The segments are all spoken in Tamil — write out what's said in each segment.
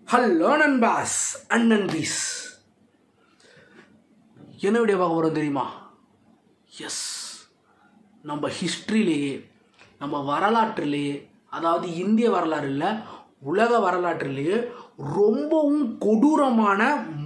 Hello Nanbas and Nanbis. என்ன வீடியோ பார்க்க போகிறோம் தெரியுமா? எஸ், நம்ம ஹிஸ்ட்ரியிலேயே, நம்ம வரலாற்றிலேயே, அதாவது இந்திய வரலாறு இல்லை, உலக வரலாற்றிலேயே ரொம்பவும் கொடூரமான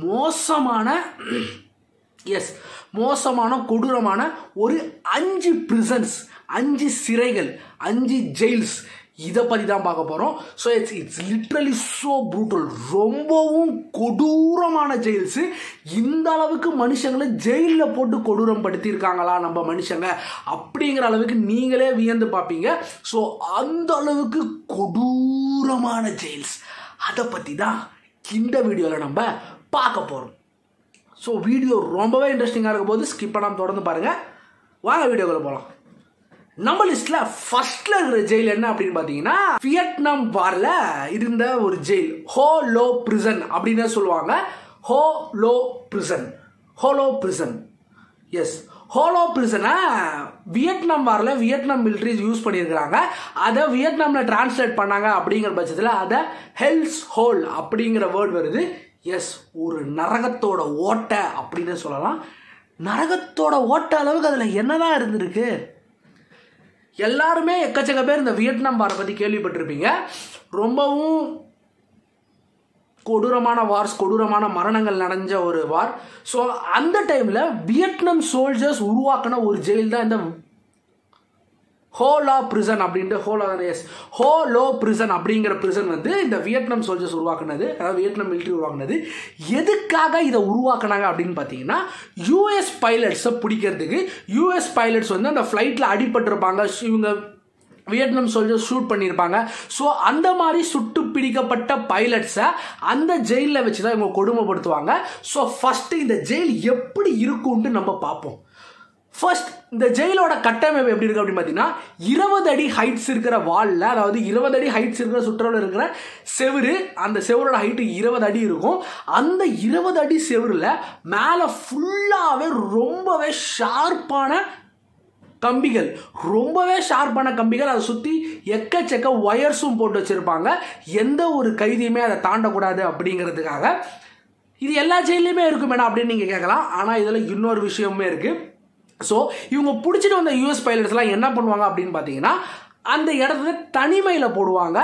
கொடூரமான ஒரு 5 பிரிசன்ஸ், 5 சிறைகள், 5 ஜெயில்ஸ், இதை பற்றி தான் பார்க்க போகிறோம். So it's literally so brutal. ரொம்பவும் கொடூரமான ஜெயில்ஸு. இந்த அளவுக்கு மனுஷங்களை ஜெயிலில் போட்டு கொடூரம் படுத்தியிருக்காங்களா நம்ம மனுஷங்க அப்படிங்கிற அளவுக்கு நீங்களே வியந்து பார்ப்பீங்க. ஸோ அந்த அளவுக்கு கொடூரமான ஜெயில்ஸ், அதை பற்றி தான் இந்த வீடியோவில் நம்ம பார்க்க போகிறோம். ஸோ வீடியோ ரொம்பவே இன்ட்ரெஸ்டிங்காக இருக்க போது ஸ்கிப் பண்ணாமல் தொடர்ந்து பாருங்கள். வாங்க வீடியோக்குள்ள போகலாம். நம்ம லிஸ்ட்ல ஃபர்ஸ்ட்ல இருக்கிற ஜெயில் என்ன அப்படின்னு பார்த்தீங்கன்னா, வியட்நாம் வார்ல இருந்த ஒரு ஜெயில், ஹோ லோ பிரிசன் அப்படின்னு சொல்லுவாங்க. Hoa Lo prison. எஸ், ஹோலோ பிரிசனை வியட்நாம் வாரில் வியட்நாம் மிலிட்ரிஸ் யூஸ் பண்ணியிருக்கிறாங்க. அதை வியட்நாமில் டிரான்ஸ்லேட் பண்ணாங்க அப்படிங்கிற பட்சத்தில் அதை ஹெல்ஸ் ஹோல் அப்படிங்கிற வேர்ட் வருது. எஸ், ஒரு நரகத்தோட ஓட்டை அப்படின்னு சொல்லலாம். நரகத்தோட ஓட்டை அளவுக்கு அதில் என்னதான் இருந்திருக்கு? எல்லாருமே எக்கச்சக்க பேர் இந்த வியட்நாம் வாரை பற்றி கேள்விப்பட்டிருப்பீங்க. ரொம்பவும் கொடூரமான வார்ஸ், கொடூரமான மரணங்கள் நடந்த ஒரு வார். ஸோ அந்த டைமில் வியட்நாம் சோல்ஜர்ஸ் உருவாக்கின ஒரு ஜெயில் தான் இந்த ஹோலோ பிரிசன் அப்படின்ட்டு. ஹோலோ பிரிசன் அப்படிங்கிற பிரிசன் வந்து இந்த வியட்நாம் சோல்ஜர்ஸ் உருவாக்குனது, அதாவது வியட்நாம் மிலிட்ரி உருவாக்குனது. எதுக்காக இதை உருவாக்குனாங்க அப்படின்னு பார்த்தீங்கன்னா, யூஎஸ் பைலட்ஸை பிடிக்கிறதுக்கு. யூஎஸ் பைலட்ஸ் வந்து அந்த ஃப்ளைட்டில் அடிபட்டிருப்பாங்க, இவங்க வியட்நாம் சோல்ஜர்ஸ் ஷூட் பண்ணியிருப்பாங்க. ஸோ அந்த மாதிரி சுட்டு பிடிக்கப்பட்ட பைலட்ஸை அந்த ஜெயிலில் வச்சு தான் இவங்க கொடுமைப்படுத்துவாங்க. ஸோ ஃபஸ்ட்டு இந்த ஜெயில் எப்படி இருக்கும்ட்டு நம்ம பார்ப்போம். ஃபர்ஸ்ட், இந்த ஜெயிலோட கட்டமைப்பு எப்படி இருக்கு அப்படின்னு பார்த்தீங்கன்னா, 20 அடி ஹைட்ஸ் இருக்கிற வாலில், அதாவது 20 அடி ஹைட்ஸ் இருக்கிற சுற்றளவில் இருக்கிற செவுரு, அந்த செவரோட ஹைட்டு 20 அடி இருக்கும். அந்த 20 அடி செவரில் மேலே ஃபுல்லாகவே ரொம்பவே ஷார்ப்பான கம்பிகள், அதை சுற்றி எக்கச்சக்க ஒயர்ஸும் போட்டு வச்சுருப்பாங்க. எந்த ஒரு கைதியுமே அதை தாண்டக்கூடாது அப்படிங்கிறதுக்காக. இது எல்லா ஜெயிலையுமே இருக்கும் மேடம் அப்படின்னு நீங்கள் கேட்கலாம். ஆனால் இதில் இன்னொரு விஷயமே இருக்குது. ஸோ இவங்க பிடிச்சிட்டு வந்த யூஎஸ் பைலட்ஸ்லாம் என்ன பண்ணுவாங்க அப்படின்னு பார்த்தீங்கன்னா, அந்த இடத்துல தனிமையில் போடுவாங்க.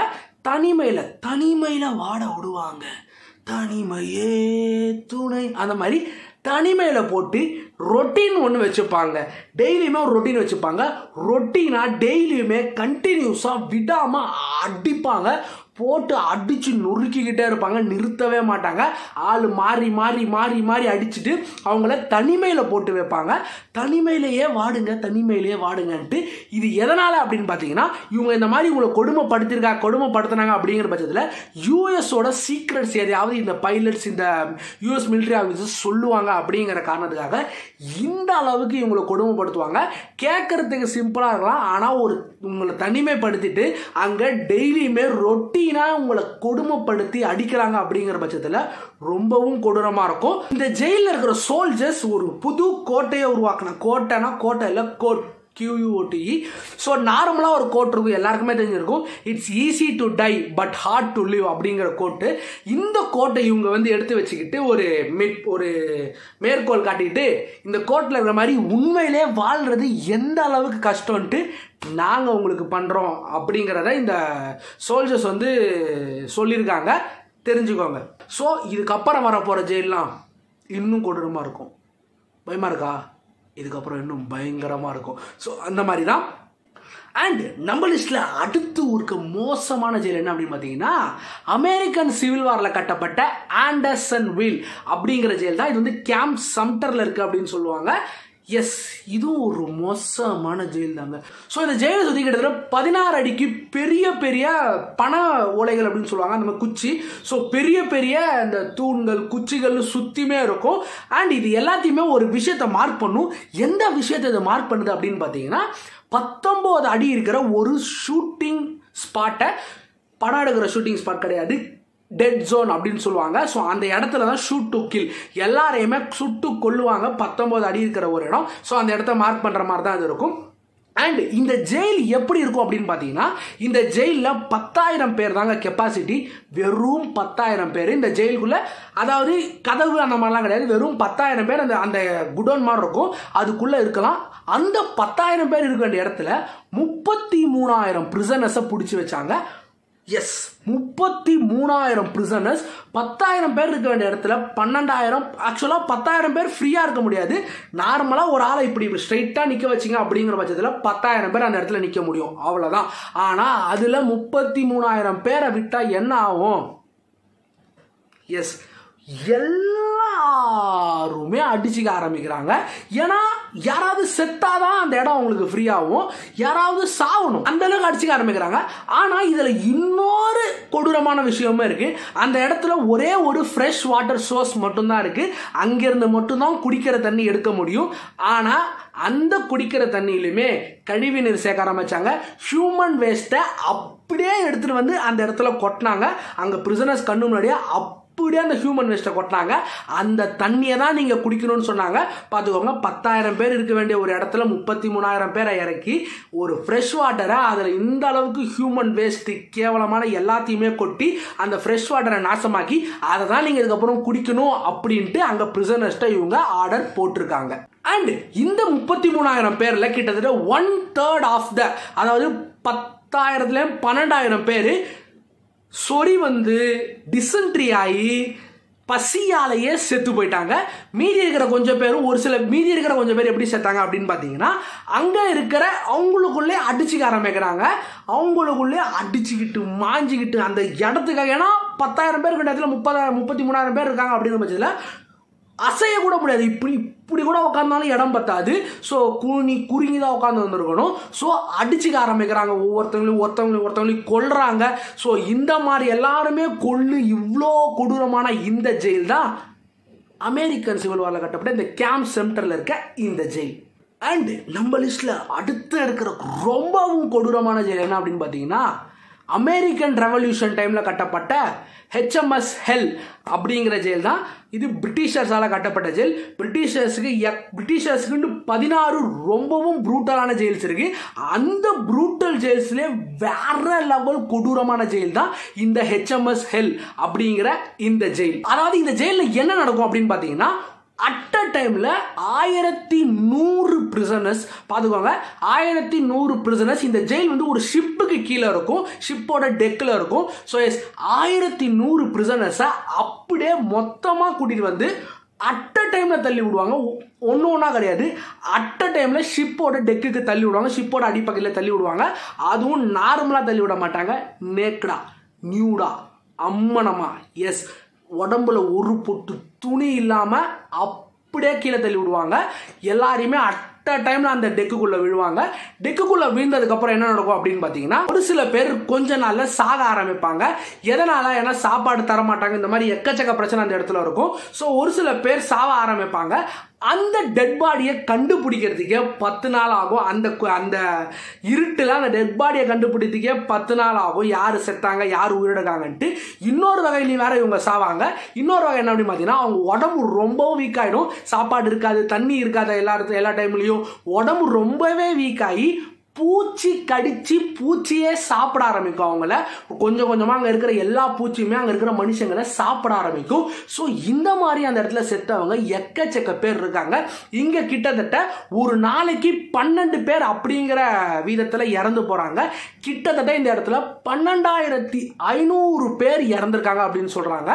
தனிமையில் வாட விடுவாங்க. தனிமையே துணை, அந்த மாதிரி தனிமையில் போட்டு ரொட்டீன் ஒன்று வச்சுப்பாங்க. டெய்லியுமே ஒரு ரொட்டீன் வச்சுப்பாங்க. ரொட்டீனாக டெய்லியுமே கண்டினியூஸாக விடாமல் அடிப்பாங்க. போட்டு அடித்து நொறுக்கிக்கிட்டே இருப்பாங்க, நிறுத்தவே மாட்டாங்க. ஆள் மாறி மாறி மாறி மாறி அடிச்சுட்டு அவங்கள தனிமையில் போட்டு வைப்பாங்க. தனிமையிலேயே வாடுங்கன்ட்டு. இது எதனால் அப்படின்னு பார்த்தீங்கன்னா, இவங்க இந்த மாதிரி உங்களை கொடுமைப்படுத்தினாங்க அப்படிங்கிற பட்சத்தில் யூஎஸோட சீக்ரெட்ஸ் எதையாவது இந்த பைலட்ஸ், இந்த யூஎஸ் மிலிட்ரி ஆஃபீஸர்ஸ் சொல்லுவாங்க அப்படிங்கிற காரணத்துக்காக இந்த அளவுக்கு இவங்களை கொடுமைப்படுத்துவாங்க. கேட்கறதுக்கு சிம்பிளாக இருக்கலாம், ஆனால் உங்களை தனிமைப்படுத்திட்டு அங்கே டெய்லியுமே உங்களை கொடுமைப்படுத்தி அடிக்கிறாங்க அப்படிங்கிற பட்சத்தில் ரொம்பவும் கொடூரமா இருக்கும். இந்த ஜெயிலில் இருக்கிற சோல்ஜர்ஸ் ஒரு புது கோட்டையை உருவாக்கின. கோட்டை இல்ல, QUOTE. ஸோ நார்மலாக ஒரு கோட் இருக்கும், எல்லாருக்குமே தெரிஞ்சிருக்கும். It's easy to die but hard to live அப்படிங்கிற கோட்டு. இந்த கோட்டை இவங்க வந்து எடுத்து வச்சுக்கிட்டு ஒரு மேற்கோள் காட்டிட்டு, இந்த கோட்டில் இருக்கிற மாதிரி உண்மையிலே வாழ்றது எந்த அளவுக்கு கஷ்டம்ட்டு நாங்கள் உங்களுக்கு பண்ணுறோம் அப்படிங்கிறத இந்த சோல்ஜர்ஸ் வந்து சொல்லியிருக்காங்க, தெரிஞ்சுக்கோங்க. ஸோ இதுக்கப்புறம் வரப்போகிற ஜெயிலெலாம் இன்னும் கொடூரமாக இருக்கும். பயமாக இருக்கா? இதுக்கப்புறம் இன்னும் பயங்கரமாக இருக்கும். ஸோ அந்த மாதிரி தான். அண்ட் நம்ம லிஸ்ட்டில் அடுத்து இருக்க மோசமான ஜெயில் என்ன அப்படின்னு பார்த்தீங்கன்னா, அமெரிக்கன் சிவில் வாரில் கட்டப்பட்ட ஆண்டர்சன்வில் அப்படிங்கிற ஜெயில் தான். இது வந்து கேம்ப் சம்டரில் இருக்குது அப்படின்னு சொல்லுவாங்க. எஸ், இதுவும் ஒரு மோசமான ஜெயில் தாங்க. ஸோ இந்த ஜெயிலை சுற்றி கிட்டத்தட்ட 16 அடிக்கு பெரிய பண ஓலைகள் அப்படின்னு சொல்லுவாங்க, அந்த மாதிரி குச்சி. ஸோ பெரிய இந்த தூண்கள், குச்சிகள் சுற்றியுமே இருக்கும். அண்ட் இது எல்லாத்தையுமே ஒரு விஷயத்தை மார்க் பண்ணும். எந்த விஷயத்தை இதை மார்க் பண்ணுது அப்படின்னு பார்த்தீங்கன்னா, 19 அடி இருக்கிற ஒரு ஷூட்டிங் ஸ்பாட்டை, படம் எடுக்கிற ஷூட்டிங் ஸ்பாட் கிடையாது, டெட் ஜோன் அப்படின்னு சொல்லுவாங்க. ஸோ அந்த இடத்துல தான் ஷூட் டு கில், எல்லாரையுமே சுட்டு கொல்லுவாங்க. 19 அடி இருக்கிற ஒரு இடம். ஸோ அந்த இடத்த மார்க் பண்ணுற மாதிரி தான் இது இருக்கும். அண்ட் இந்த ஜெயில் எப்படி இருக்கும் அப்படின்னு பார்த்தீங்கன்னா, இந்த ஜெயிலில் 10,000 பேர் தாங்க கெப்பாசிட்டி. வெறும் 10,000 பேர் இந்த ஜெயிலுக்குள்ள, அதாவது கதவு அந்த மாதிரிலாம் கிடையாது, வெறும் 10,000 பேர் அந்த அந்த குடோன் மாதிரி இருக்கும், அதுக்குள்ள இருக்கலாம். அந்த 10,000 பேர் இருக்க வேண்டிய இடத்துல 33,000 பிரிசனர்ஸை பிடிச்சி வச்சாங்க. S, 33,000 prisoners. 10,000 பேர் இருக்க வேண்டிய இடத்துல 12,000. ஆக்சுவலாக 10,000 பேர் ஃப்ரீயாக இருக்க முடியாது. நார்மலாக ஒரு ஆளை இப்படி ஸ்ட்ரைட்டாக நிற்க வச்சிங்க அப்படிங்கிற பட்சத்தில் 10,000 பேர் அந்த இடத்துல நிற்க முடியும், அவ்வளோதான். ஆனால் அதில் 33,000 பேரை விட்டால் என்ன ஆகும்? எஸ், எல்லாருமே அடிச்சுக்க ஆரம்பிக்கிறாங்க. ஏன்னா யாராவது செத்தாதான் அந்த இடம் அவங்களுக்கு ஃப்ரீ ஆகும், யாராவது சாவணும், அந்த அளவுக்கு அடிச்சுக்க ஆரம்பிக்கிறாங்க. ஆனா இதுல இன்னொரு கொடூரமான விஷயமே இருக்கு. அந்த இடத்துல ஒரே ஒரு ஃப்ரெஷ் வாட்டர் சோர்ஸ் மட்டும்தான் இருக்கு. அங்கிருந்து மட்டும்தான் குடிக்கிற தண்ணி எடுக்க முடியும். ஆனா அந்த குடிக்கிற தண்ணியிலுமே கழிவு நீர் சேர்க்க ஆரம்பிச்சாங்க. ஹியூமன் வேஸ்ட்டை அப்படியே எடுத்துட்டு வந்து அந்த இடத்துல கொட்டினாங்க. அங்க பிரிசனர்ஸ் கண்ணு முன்னாடியே அப்படியே அந்த ஹியூமன் வேஸ்ட்டை கொட்டினாங்க. அந்த தண்ணியை தான் நீங்க குடிக்கணும்னு சொன்னாங்க. பார்த்துக்கோங்க, 10,000 பேர் இருக்க வேண்டிய ஒரு இடத்துல 33,000 பேரை இறக்கி ஒரு ஃப்ரெஷ் வாட்டரை அதில் இந்த அளவுக்கு ஹியூமன் வேஸ்ட் கேவலமான எல்லாத்தையுமே கொட்டி அந்த ஃப்ரெஷ் வாட்டரை நாசமாக்கி அதை தான் நீங்க இதுக்கப்புறம் குடிக்கணும் அப்படின்ட்டு அங்க பிரிசனர்ஸ்ட்டை இவங்க ஆர்டர் போட்டிருக்காங்க. அண்ட் இந்த 33,000 பேர்ல கிட்டத்தட்ட 1/3 ஆஃப் த, அதாவது 10,000ல 12,000 பேர் சொறி வந்து டிசென்ட்ரி ஆகி பசியாலேயே செத்து போயிட்டாங்க. மீதி இருக்கிற கொஞ்சம் பேரும் மீதி இருக்கிற கொஞ்சம் பேர் எப்படி செத்தாங்க அப்படின்னு பார்த்தீங்கன்னா, அங்கே இருக்கிற அவங்களுக்குள்ளே அடிச்சுக்க ஆரம்பிக்கிறாங்க. அவங்களுக்குள்ளே அடிச்சுக்கிட்டு மாஞ்சிக்கிட்டு அந்த இடத்துக்காக, ஏன்னா 10,000 பேர் இருக்கிற இடத்துல 33,000 பேர் இருக்காங்க அப்படிங்கிற பட்சத்தில் அசைய கூட முடியாது. இப்படி கூட உட்காந்தாலும் இடம் பத்தாது. ஸோ குறுங்கி தான் உட்காந்து வந்திருக்கணும். ஸோ அடிச்சுக்க ஆரம்பிக்கிறாங்க. ஒருத்தவங்களையும் கொல்றாங்க. ஸோ இந்த மாதிரி எல்லாருமே கொல்லு இவ்வளோ கொடூரமான இந்த ஜெயில் தான் அமெரிக்கன் சிவில் வாரில் கட்டப்பட்ட இந்த கேம்ப் சென்டரில் இருக்க இந்த ஜெயில். அண்ட் நம்ம லிஸ்ட்ல அடுத்து இருக்கிற ரொம்பவும் கொடூரமான ஜெயில் என்ன அப்படின்னு பார்த்தீங்கன்னா, அமெரிக்கன் ரெவல்யூஷன் டைம்ல கட்டப்பட்ட HMS ஹெல் அப்படிங்கிற ஜெயில் தான். இது பிரிட்டிஷர்ஸால கட்டப்பட்ட ஜெயில். பிரிட்டிஷர்ஸுக்கு 16 ரொம்பவும் ப்ரூட்டலான ஜெயில்ஸ் இருக்கு. அந்த ப்ரூட்டல் ஜெயில்ஸ்லேயே வேற லெவல் கொடூரமான ஜெயில் தான் இந்த HMS ஹெல் அப்படிங்கிற இந்த ஜெயில். அதாவது இந்த ஜெயிலில் என்ன நடக்கும் அப்படின்னு பார்த்தீங்கன்னா, அட் அ டைம்ல 1100 பிரிசனர்ஸ், பார்த்துக்கோங்க, 1100 பிரிசனர்ஸ். இந்த ஜெயில் வந்து ஒரு ஷிப்புக்கு கீழே இருக்கும், ஷிப்போட டெக்கில் இருக்கும். ஸோ எஸ், 1100 பிரிசனர்ஸை அப்படியே மொத்தமாக கூட்டிட்டு வந்து அட் அ டைம்ல தள்ளி விடுவாங்க. ஒன்றா கிடையாது, அட் அ டைம்ல ஷிப்போட டெக்குக்கு தள்ளி விடுவாங்க, ஷிப்போட அடிப்பகையில் தள்ளி விடுவாங்க. அதுவும் நார்மலாக தள்ளி விட மாட்டாங்க, நேக்கடா, நியூடா, அம்மனமா. எஸ், உடம்புல ஒரு பொட்டு துணி இல்லாம அப்படியே கீழே தள்ளி விடுவாங்க. எல்லாரையுமே அட் அ டைம்ல அந்த டெக்குக்குள்ள விழுவாங்க. டெக்குக்குள்ள விழுந்ததுக்கு அப்புறம் என்ன நடக்கும் அப்படின்னு பாத்தீங்கன்னா, ஒரு சில பேர் கொஞ்ச நாள்ல சாக ஆரம்பிப்பாங்க. எதனால? ஏன்னா சாப்பாடு தர மாட்டாங்க, இந்த மாதிரி எக்கச்சக்க பிரச்சனை அந்த இடத்துல இருக்கும். ஸோ ஒரு சில பேர் சாவ ஆரம்பிப்பாங்க. அந்த டெட் பாடியை கண்டுபிடிக்கிறதுக்கே 10 நாள் ஆகும். அந்த இருட்டுல அந்த டெட் பாடியை கண்டுபிடிக்கிறதுக்கே 10 நாள் ஆகும். யாரு செத்தாங்க, யாரு உயிரிழக்காங்கன்ட்டு. இன்னொரு வகையிலையும் வேற இவங்க சாவாங்க. இன்னொரு வகை என்ன அப்படின்னு பார்த்தீங்கன்னா, அவங்க உடம்பு ரொம்பவும் வீக் ஆயிடும். சாப்பாடு இருக்காது, தண்ணி இருக்காது, எல்லா டைம்லையும் உடம்பு ரொம்பவே வீக் ஆகி பூச்சி கடிச்சு பூச்சியே சாப்பிட ஆரம்பிக்கும். அவங்கள கொஞ்சம் கொஞ்சமா அங்க இருக்கிற எல்லா பூச்சியுமே அங்க இருக்கிற மனுஷங்களை சாப்பிட ஆரம்பிக்கும். ஸோ இந்த மாதிரி அந்த இடத்துல செத்தவங்க எக்கச்சக்க பேர் இருக்காங்க. இங்க கிட்டத்தட்ட ஒரு நாளைக்கு 12 பேர் அப்படிங்கிற வீதத்துல இறந்து போறாங்க. கிட்டத்தட்ட இந்த இடத்துல 12,500 பேர் இறந்திருக்காங்க அப்படின்னு சொல்றாங்க.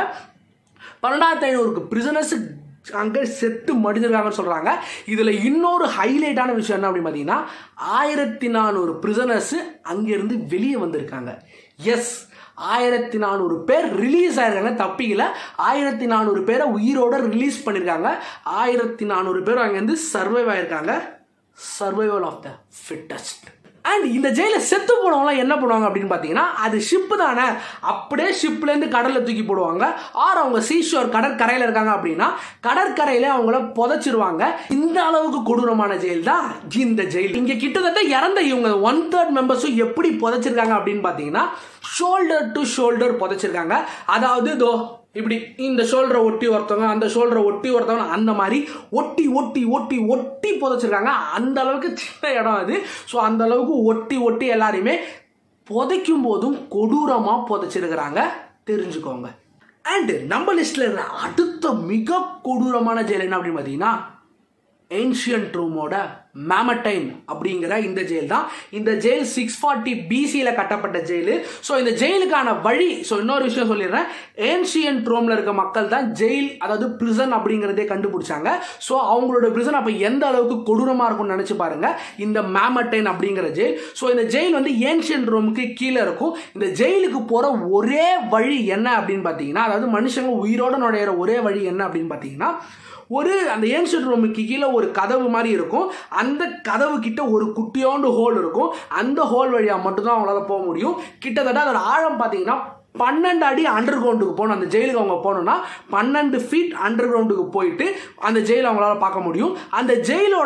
12,500 பிரிசனர்ஸ் அங்கே செத்து மடிஞ்சிருக்காங்கன்னு சொல்றாங்க. இதுல இன்னொரு ஹைலைட்டான விஷயம் என்ன அப்படின்னு பார்த்தீங்கன்னா, 1400 பிரிசனர்ஸ் அங்கிருந்து வெளியே வந்திருக்காங்க. எஸ், 1400 பேர் ரிலீஸ் ஆயிருக்காங்க, தப்பிக்கல. 1400 பேரை உயிரோட ரிலீஸ் பண்ணிருக்காங்க. 1400 பேர் அங்கிருந்து சர்வைவ் ஆயிருக்காங்க. Survival of the fittest. And இந்த ஜெயில செத்து போனவங்களாம் என்ன பண்ணுவாங்க அப்படின்னு பார்த்தீங்கன்னா, அது ஷிப்பு தானே, அப்படியே ஷிப்லேருந்து கடலில் தூக்கி போடுவாங்க. ஆர் அவங்க சீஷோர் கடற்கரையில் இருக்காங்க அப்படின்னா கடற்கரையில அவங்கள புதைச்சிருவாங்க. இந்த அளவுக்கு கொடூரமான ஜெயில் தான் இந்த ஜெயில். இங்க கிட்டத்தட்ட இறந்த இவங்க 1/3 மெம்பர்ஸும் எப்படி புதைச்சிருக்காங்க அப்படின்னு பார்த்தீங்கன்னா, ஷோல்டர் டு ஷோல்டர் புதைச்சிருக்காங்க. அதாவது இதோ இப்படி இந்த ஷோல்டரை ஒட்டி ஒருத்தவங்க, அந்த ஷோல்டரை ஒட்டி ஒருத்தவங்க, அந்த மாதிரி ஒட்டி ஒட்டி ஒட்டி ஒட்டி புதைச்சிருக்காங்க. அந்த அளவுக்கு சின்ன இடம் அது. ஸோ அந்த அளவுக்கு ஒட்டி ஒட்டி எல்லாரையுமே புதைக்கும் போதும் கொடூரமாக புதைச்சிருக்கிறாங்க, தெரிஞ்சுக்கோங்க. அண்ட் நம்ம லிஸ்ட்ல இருக்கிற அடுத்த மிக கொடூரமான ஜெயில் என்ன அப்படின்னு பார்த்தீங்கன்னா ஏன்ஷியன்ட் ரோமோட மேமடைன் அப்படிங்கிற இந்த ஜெயில் தான். இந்த ஜெயில் 640 BCல கட்டப்பட்ட ஜெயிலு. ஸோ இந்த ஜெயிலுக்கான வழி, ஸோ இன்னொரு விஷயம் சொல்லிடுறேன், ஏன்ஷியன்ட் ரோம்ல இருக்க மக்கள் தான் ஜெயில், அதாவது பிரிசன் அப்படிங்கிறதே கண்டுபிடிச்சாங்க. ஸோ அவங்களோட பிரிசன் அப்போ எந்த அளவுக்கு கொடூரமாக இருக்கும்னு நினச்சி பாருங்க இந்த மேமடைன் அப்படிங்கிற ஜெயில். ஸோ இந்த ஜெயில் வந்து ஏன்ஷியன்ட் ரோமுக்கு கீழே இருக்கும். இந்த ஜெயிலுக்கு போகிற ஒரே வழி என்ன அப்படின்னு பார்த்தீங்கன்னா, அதாவது மனுஷங்க உயிரோட நுழையிற ஒரே வழி என்ன அப்படின்னு பார்த்தீங்கன்னா, அந்த ஏன்ஷியன்ட் ரூமுக்கு கீழே ஒரு கதவு மாதிரி இருக்கும். அந்த கதவு கிட்ட ஒரு குட்டியோண்டு ஹோல் இருக்கும். அந்த ஹோல் வழியாக மட்டும்தான் அவங்களால போக முடியும். கிட்டத்தட்ட அதோட ஆழம் பார்த்தீங்கன்னா 12 அடி அண்டர் கிரவுண்டுக்கு போகணும். அந்த ஜெயிலுக்கு அவங்க போகணும்னா 12 ஃபீட் அண்டர் கிரவுண்டுக்கு போயிட்டு அந்த ஜெயிலை அவங்களால பார்க்க முடியும். அந்த ஜெயிலோட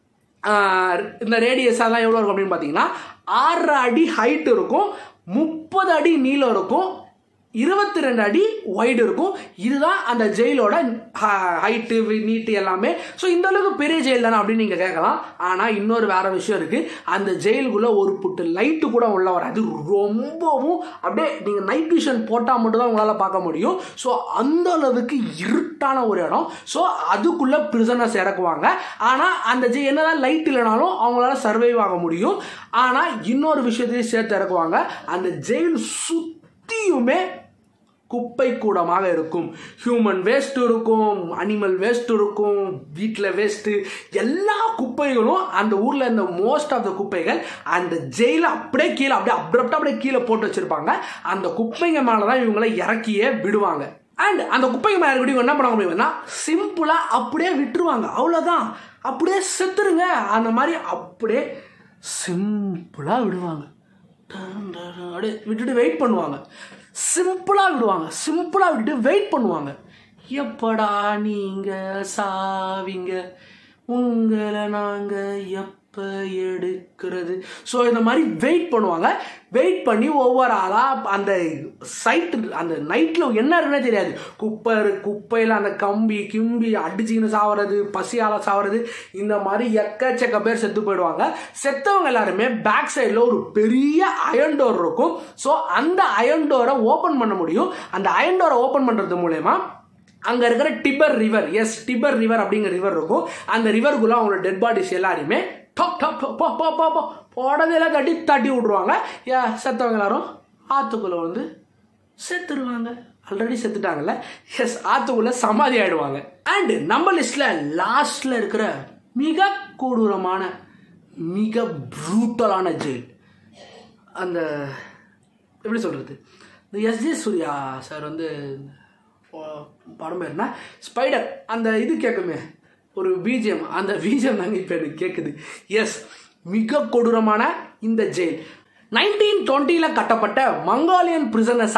இந்த ரேடியஸ் அதெல்லாம் எவ்வளோ இருக்கும் அப்படின்னு பார்த்தீங்கன்னா 6 அடி ஹைட் இருக்கும், 30 அடி நீளம் இருக்கும், 22 அடி வைடு இருக்கும். இதுதான் அந்த ஜெயிலோட ஹைட்டு நீட்டு எல்லாமே. ஸோ இந்த அளவுக்கு பெரிய ஜெயில் தானே அப்படின்னு நீங்கள் கேட்கலாம். ஆனால் இன்னொரு வேற விஷயம் இருக்குது. அந்த ஜெயிலுக்குள்ளே ஒரு புட்டு லைட்டு கூட உள்ள வராது. ரொம்பவும் அப்படியே நீங்கள் நைட் விஷன் போட்டால் மட்டும்தான் உங்களால் பார்க்க முடியும். ஸோ அந்த அளவுக்கு இருட்டான ஒரு இடம். ஸோ அதுக்குள்ளே பிரிசனர்ஸ் இறக்குவாங்க. ஆனால் அந்த என்னதான் லைட் இல்லைனாலும் அவங்களால சர்வைவ் ஆக முடியும். ஆனால் இன்னொரு விஷயத்தையும் சேர்த்து இறக்குவாங்க. அந்த ஜெயில் சுற்றியுமே குப்பை கூடமாக இருக்கும். ஹியூமன் வேஸ்ட் இருக்கும், அனிமல் வேஸ்ட் இருக்கும், வீட்டில் வேஸ்ட்டு, எல்லா குப்பைகளும் அந்த ஊரில் இந்த மோஸ்ட் ஆஃப் த குப்பைகள் அந்த ஜெயில அப்படியே கீழே அப்படியே அப்ரப்டாக அப்படியே கீழே போட்டு வச்சிருப்பாங்க. அந்த குப்பைங்க மேலே தான் இவங்களை இறக்கியே விடுவாங்க. அண்ட் அந்த குப்பைங்க மேலே இருக்கக்கூடிய என்ன பண்ண முடியும்னா சிம்பிளாக அப்படியே விட்டுருவாங்க. அவ்வளோதான், அப்படியே செத்துருங்க அந்த மாதிரி அப்படியே சிம்பிளாக விடுவாங்க. அப்படியே விட்டுட்டு வெயிட் பண்ணுவாங்க. சிம்பிளாக விடுவாங்க. சிம்பிளாக விட்டுட்டு வெயிட் பண்ணுவாங்க. எப்படா நீங்கள் சாவிங்க, உங்களை நாங்கள் எப்போ எடுக்கிறது. ஸோ இந்த மாதிரி வெயிட் பண்ணுவாங்க. வெயிட் பண்ணி ஒவ்வொரு ஆளாக அந்த சைட்டு அந்த நைட்டில் என்ன இருக்குன்னே தெரியாது. குப்பையில் அந்த கம்பி கிம்பி அடிச்சின்னு சாவறது, பசியால் சாவறது, இந்த மாதிரி எக்கச்சக்க பேர் செத்து போயிடுவாங்க. செத்தவங்க எல்லாருமே பேக் சைடில் ஒரு பெரிய அயன் டோர் இருக்கும். ஸோ அந்த அயன் டோரை ஓப்பன் பண்ண முடியும். அந்த அயன் டோரை ஓப்பன் பண்ணுறது மூலயமா அங்கே இருக்கிற டிபர் ரிவர், டிபர் ரிவர் அப்படிங்கிற ரிவர் இருக்கும். அந்த ரிவருக்குள்ளே அவங்களோட டெட் பாடிஸ் எல்லாருமே போடதெல்லாம் தட்டி விட்ருவாங்க. செத்தவங்க எல்லாரும் ஆற்றுக்குள்ளே வந்து செத்துருவாங்க. ஆல்ரெடி செத்துட்டாங்கல்ல, ஆற்றுக்குள்ளே சமாதி ஆயிடுவாங்க. அண்ட் நம்ம லிஸ்ட்டில் லாஸ்ட்டில் இருக்கிற மிக கொடூரமான மிக ப்ரூட்டலான ஜெயில், அந்த எப்படி சொல்கிறது, இந்த எஸ்ஜே சூர்யா சார் வந்து படம் பேருனா ஸ்பைடர், அந்த இது கேட்குமே ஒரு பிஜிஎம், அந்த பிஜிஎம் தாங்க இப்போ எனக்கு கேட்குது. எஸ், மிக கொடூரமான இந்த ஜெயில் 1920 கட்டப்பட்ட மங்கோலியன் பிரிசனர்ஸ்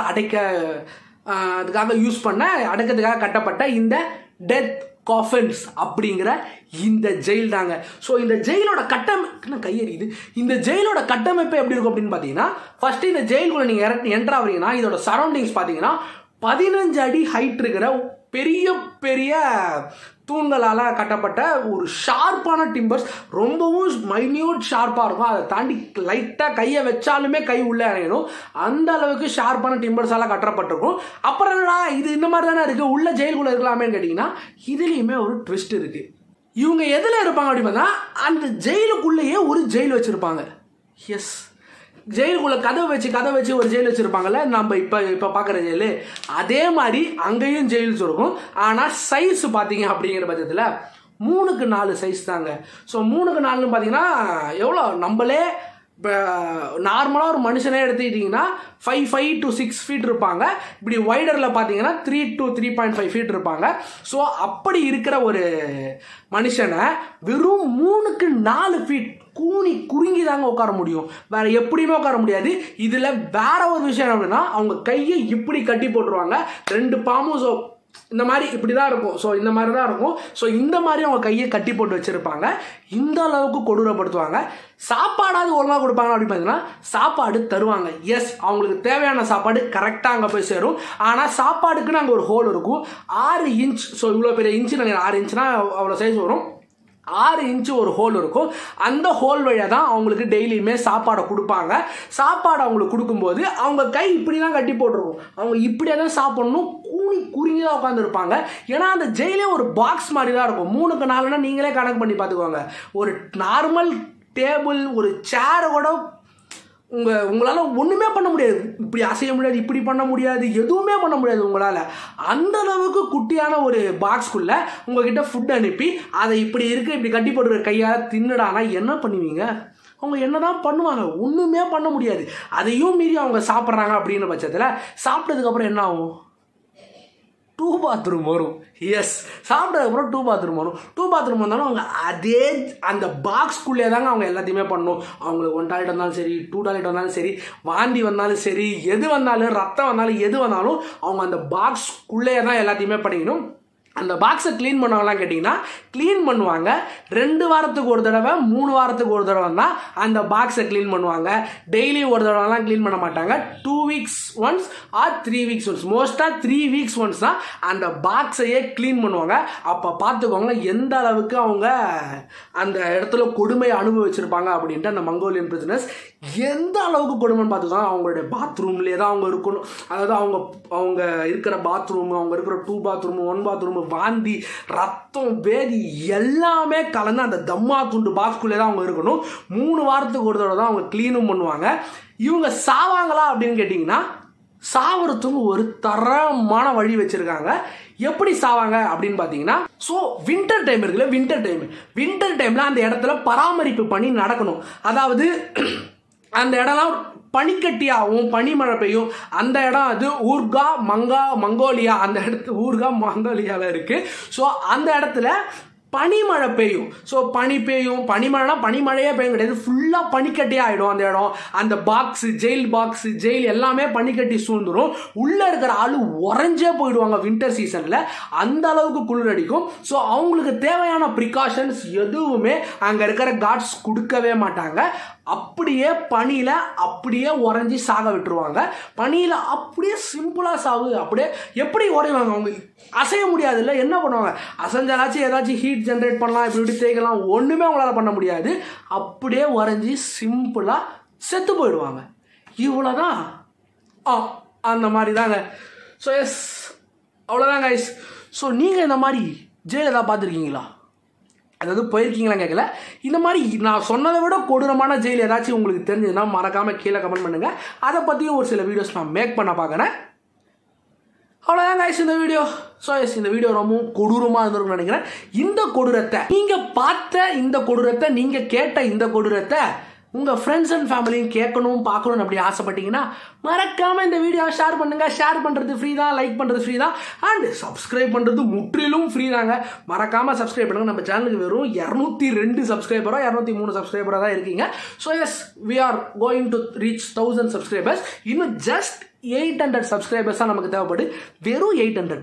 அதுக்காக யூஸ் பண்ண அடக்கிறதுக்காக கட்டப்பட்ட இந்த டெத் காஃபன்ஸ் அப்படிங்கிற இந்த ஜெயில் தாங்க. ஸோ இந்த ஜெயிலோட கையெறியுது. இந்த ஜெயிலோட கட்டமைப்பு எப்படி இருக்கும் அப்படின்னு பார்த்தீங்கன்னா, ஃபர்ஸ்ட் இந்த ஜெயிலுக்குள்ள நீங்கள் என்ட்ரு ஆகிறீங்கன்னா இதோட சரௌண்டிங்ஸ் பார்த்தீங்கன்னா 15 அடி ஹைட் இருக்கிற பெரிய பெரிய தூண்களால் கட்டப்பட்ட ஒரு ஷார்ப்பான டிம்பர்ஸ், ரொம்பவும் மைன்யூட் ஷார்ப்பாக இருக்கும். அதை தாண்டி லைட்டாக கையை வச்சாலுமே கை உள்ளே இறங்கிடும். அந்த அளவுக்கு ஷார்ப்பான டிம்பர்ஸால் கட்டப்பட்டிருக்கும். அப்புறம் என்னடா இது இந்த மாதிரி தானே இருக்குது, உள்ள ஜெயிலுக்குள்ளே இருக்கலாமேன்னு கேட்டிங்கன்னா இதுலேயுமே ஒரு ட்விஸ்ட் இருக்குது. இவங்க எதில் இருப்பாங்க அப்படின்னு பார்த்தா அந்த ஜெயிலுக்குள்ளேயே ஒரு ஜெயில் வச்சுருப்பாங்க. எஸ், ஜெயிலுக்குள்ளே கதை வச்சு ஒரு ஜெயில் வச்சுருப்பாங்கல்ல, நம்ம இப்போ பார்க்குற ஜெயிலு, அதே மாதிரி அங்கேயும் ஜெயில்ஸ் இருக்கும். ஆனால் சைஸ் பார்த்தீங்க அப்படிங்கிற பட்சத்தில் 3க்கு 4 சைஸ் தாங்க. ஸோ 3க்கு 4ன்னு பார்த்தீங்கன்னா எவ்வளோ, நம்மளே இப்போ நார்மலாக ஒரு மனுஷனே எடுத்துக்கிட்டிங்கன்னா 5 to 6 ஃபீட் இருப்பாங்க. இப்படி வைடரில் பார்த்தீங்கன்னா 3 to 3.5 ஃபீட் இருப்பாங்க. ஸோ அப்படி இருக்கிற ஒரு மனுஷனை வெறும் 3க்கு 4 ஃபீட் குறுங்கி தாங்க உட்கார முடியும், வேற எப்படியுமே உட்கார முடியாது. இதில் வேற ஒரு விஷயம் அப்படின்னா அவங்க கையை இப்படி கட்டி போட்டுருவாங்க. 2 பாமும் இந்த மாதிரி இப்படி தான் இருக்கும். ஸோ இந்த மாதிரி தான் இருக்கும். ஸோ இந்த மாதிரி அவங்க கையை கட்டி போட்டு வச்சுருப்பாங்க. இந்த அளவுக்கு கொடூரப்படுத்துவாங்க. சாப்பாடாவது ஒழுங்காக கொடுப்பாங்க அப்படின்னு பார்த்தீங்கன்னா சாப்பாடு தருவாங்க. எஸ், அவங்களுக்கு தேவையான சாப்பாடு கரெக்டாக அங்கே போய் சேரும். ஆனால் சாப்பாடுக்குன்னு அங்கே ஒரு ஹோல் இருக்கும். 6 இன்ச். ஸோ இவ்வளோ பெரிய இன்ச்சு நினைக்கிறேன், 6 இன்ச்சுனா அவ்வளோ சைஸ் வரும். 6 இன்ச்சு ஒரு ஹோல் இருக்கும். அந்த ஹோல் வழியாக தான் அவங்களுக்கு டெய்லியுமே சாப்பாடை கொடுப்பாங்க. சாப்பாடு அவங்களுக்கு கொடுக்கும்போது அவங்க கை இப்படி தான் கட்டி போட்டிருக்கும். அவங்க இப்படியே தான் சாப்பிடணும். குறுங்கி தான் உட்காந்துருப்பாங்க. ஏன்னா அந்த ஜெயிலே ஒரு பாக்ஸ் மாதிரி தான் இருக்கும். 3க்கு 4னா நீங்களே கணக்கு பண்ணி பார்த்துக்கோங்க. ஒரு நார்மல் டேபிள், ஒரு சேரை கூட உங்களால் ஒன்றுமே பண்ண முடியாது. இப்படி அசைய முடியாது, இப்படி பண்ண முடியாது, எதுவுமே பண்ண முடியாது உங்களால். அந்த அளவுக்கு குட்டியான ஒரு பாக்ஸ்குள்ளே உங்ககிட்ட ஃபுட் அனுப்பி அதை இப்படி இருக்கு, இப்படி கட்டி போட்டுற கையால் தின்னுடானா என்ன பண்ணுவீங்க? அவங்க என்ன தான் பண்ணுவாங்க? ஒன்றுமே பண்ண முடியாது. அதையும் மீறி அவங்க சாப்பிட்றாங்க அப்படின்ற பட்சத்தில் சாப்பிட்டதுக்கப்புறம் என்ன ஆகும்? 2 பாத்ரூம் வரும். எஸ், சாப்பிட்டதுக்கப்புறம் 2 பாத்ரூம் வரும். 2 பாத்ரூம் வந்தாலும் அவங்க அதே அந்த பாக்ஸ்குள்ளே தாங்க அவங்க எல்லாத்தையுமே பண்ணணும். அவங்களுக்கு 1 டாய்லெட் வந்தாலும் சரி, 2 டாய்லெட் வந்தாலும் சரி, வாந்தி வந்தாலும் சரி, எது வந்தாலும், ரத்தம் வந்தாலும், எது வந்தாலும் அவங்க அந்த பாக்ஸ்குள்ளே தான் எல்லாத்தையுமே பண்ணிக்கணும். அந்த பாக்ஸை க்ளீன் பண்ணுவாங்களான்னு கேட்டிங்கன்னா க்ளீன் பண்ணுவாங்க. 2 வாரத்துக்கு ஒரு தடவை, 3 வாரத்துக்கு ஒரு தடவை தான் அந்த பாக்ஸை க்ளீன் பண்ணுவாங்க. டெய்லி ஒரு தடவைலாம் க்ளீன் பண்ண மாட்டாங்க. 2 weeks once or 3 weeks once, மோஸ்ட்டாக 3 வீக்ஸ் ஒன்ஸ் தான் அந்த பாக்ஸையே க்ளீன் பண்ணுவாங்க. அப்போ பார்த்துக்கோங்க எந்த அளவுக்கு அவங்க அந்த இடத்துல கொடுமையை அனுபவிச்சிருப்பாங்க அப்படின்ட்டு. அந்த மங்கோலியன் பிரிசனர்ஸ் எந்த அளவுக்கு கொடுமைன்னு பார்த்துக்கோங்க. அவங்களுடைய பாத்ரூம்லேயே தான் அவங்க இருக்கணும். அதாவது அவங்க இருக்கிற பாத்ரூம், அவங்க இருக்கிற 2 பாத்ரூம், 1 பாத்ரூம், வாந்தி, ரத்தம், பேதி எல்லாமே கலந்து அந்த தம்மா துண்டு பாக்ஸ்குள்ளே தான் அவங்க இருக்கணும். 3 வாரத்துக்கு ஒரு தடவை தான் அவங்க க்ளீனும் பண்ணுவாங்க. இவங்க சாவாங்களா அப்படின்னு கேட்டிங்கன்னா சாவறதுக்கு ஒரு தரமான வழி வச்சிருக்காங்க. எப்படி சாவாங்க அப்படின்னு பார்த்தீங்கன்னா, ஸோ வின்டர் டைம் இருக்குல்ல, வின்டர் டைமில் அந்த இடத்துல பராமரிப்பு பணி நடக்கணும். அதாவது அந்த இடம்லாம் பனிக்கட்டியாகவும் பனிமழை பெய்யும். அந்த இடம் அது ஊர்கா மங்கோலியா, அந்த இடத்து ஊர்கா மங்கோலியாவில் இருக்குது. ஸோ அந்த இடத்துல பனிமழை பெய்யும். ஸோ பனி பெய்யும். பனிமழைனா பனிமழையே பெய்யும் கிடையாது, ஃபுல்லாக பனிக்கட்டியே ஆகிடும் அந்த இடம். அந்த ஜெயில் எல்லாமே பனிக்கட்டி சூழ்ந்துடும். உள்ளே இருக்கிற ஆள் உறைஞ்சே போயிடுவாங்க வின்டர் சீசனில். அந்த அளவுக்கு குளிர் அடிக்கும். ஸோ அவங்களுக்கு தேவையான ப்ரிகாஷன்ஸ் எதுவுமே அங்கே இருக்கிற காட்ஸ் கொடுக்கவே மாட்டாங்க. அப்படியே பனியில் அப்படியே உறைஞ்சி சாக விட்டுருவாங்க. பனியில் அப்படியே சிம்பிளாக சாவு. அப்படியே எப்படி உறைவாங்க? அவங்க அசைய முடியாது இல்லை, என்ன பண்ணுவாங்க? அசைஞ்சாலாச்சும் ஏதாச்சும் ஹீட் ஜென்ரேட் பண்ணலாம், இப்படி தேய்க்கலாம், ஒன்றுமே அவங்களால பண்ண முடியாது. அப்படியே உறைஞ்சி சிம்பிளாக செத்து போயிடுவாங்க. இவ்வளோதான். அந்த மாதிரி தாங்க. ஸோ எஸ், அவ்வளோதான் கைஸ். ஸோ நீங்கள் இந்த மாதிரி ஜெயில் ஏதாவது பார்த்துருக்கீங்களா? அதாவது போயிருக்கீங்களா கேட்கல. இந்த மாதிரி நான் சொன்னதை விட கொடூரமான ஜெயில் ஏதாச்சும் உங்களுக்கு தெரிஞ்சதுன்னா மறக்காமல் கீழே கமெண்ட் பண்ணுங்கள். அதை பற்றியும் ஒரு சில வீடியோஸ் நான் மேக் பண்ண பார்க்குறேன். அவ்வளோதான் கைஸ் இந்த வீடியோ. ஸோ எஸ், இந்த வீடியோ ரொம்பவும் கொடூரமாக இருந்திருக்கும்னு நினைக்கிறேன். இந்த கொடூரத்தை நீங்கள் பார்த்த, இந்த கொடூரத்தை நீங்கள் கேட்ட, இந்த கொடூரத்தை உங்கள் ஃப்ரெண்ட்ஸ் அண்ட் ஃபேமிலியும் கேட்கணும், பார்க்கணும்னு அப்படி ஆசைப்பட்டீங்கன்னா மறக்காமல் இந்த வீடியோவை ஷேர் பண்ணுங்கள். ஷேர் பண்ணுறது ஃப்ரீ தான், லைக் பண்ணுறது ஃப்ரீ தான், அண்ட் சப்ஸ்கிரைப் பண்ணுறது முற்றிலும் ஃப்ரீ தாங்க. மறக்காமல் சப்ஸ்கிரைப் பண்ணுங்கள். நம்ம சேனலுக்கு வெறும் 202 சப்ஸ்கிரைபரோ 203 சப்ஸ்கிரைபராக தான் இருக்கீங்க. So yes, we are going to reach 1000 subscribers. இன்னும் ஜஸ்ட் 800 சப்ஸ்கிரைபர்ஸ் தான் நமக்கு தேவைப்படு. வெறும் 800,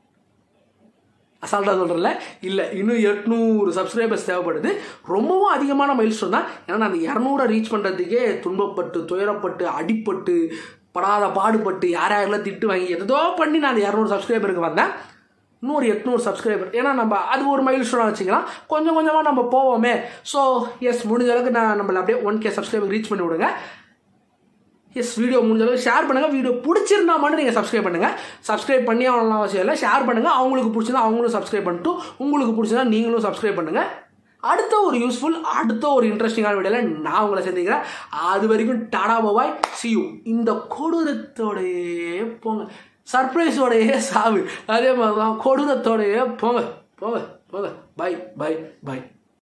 அசால்ட்டாக சொல்கிறல இல்லை, இன்னும் 800 சப்ஸ்கிரைபர்ஸ் தேவைப்படுது. ரொம்பவும் அதிகமான மைல்ஸ்டோன் தான். ஏன்னா நான் அந்த 200 ரீச் பண்ணுறதுக்கே துன்பப்பட்டு, துயரப்பட்டு, அடிப்பட்டு, படாத பாடுபட்டு, யாரெல்லாம் திட்டு வாங்கி எதோ பண்ணி நான் அந்த 200 சப்ஸ்கிரைபருக்கு வந்தேன். இன்னொரு 800 சப்ஸ்கிரைபர், ஏன்னா நம்ம அது ஒரு மைல்ஸ்டோனாக வச்சுக்கலாம். கொஞ்சம் கொஞ்சமாக நம்ம போவோமே. ஸோ எஸ், முடிஞ்ச அளவுக்கு நம்மளை அப்படியே 1K சப்ஸ்கிரைபர் ரீச் பண்ணி விடுங்க. எஸ், வீடியோ முடிஞ்ச அளவுக்கு ஷேர் பண்ணுங்கள். வீடியோ பிடிச்சிருந்தா மட்டும் நீங்கள் சப்ஸ்கிரைப் பண்ணுங்கள். சப்ஸ்கிரைப் பண்ணி அவங்களாம் அவசியம் இல்லை, ஷேர் பண்ணுங்கள். அவங்களுக்கு பிடிச்சிருந்தா அவங்களும் சப்ஸ்கிரைப் பண்ணிட்டு, உங்களுக்கு பிடிச்சிருந்தா நீங்களும் சப்ஸ்கிரைப் பண்ணுங்கள். அடுத்த ஒரு யூஸ்ஃபுல், அடுத்த ஒரு இன்ட்ரெஸ்டிங்கான வீடியோவில் நான் உங்களை சந்திக்கிறேன். அது வரைக்கும் டாடா பாய், see you. இந்த கொடூரத்தோடையே போங்க, சர்ப்ரைஸோடையே சாவு. அதே மாதிரி தான் கொடூரத்தோடையே போங்க. பை.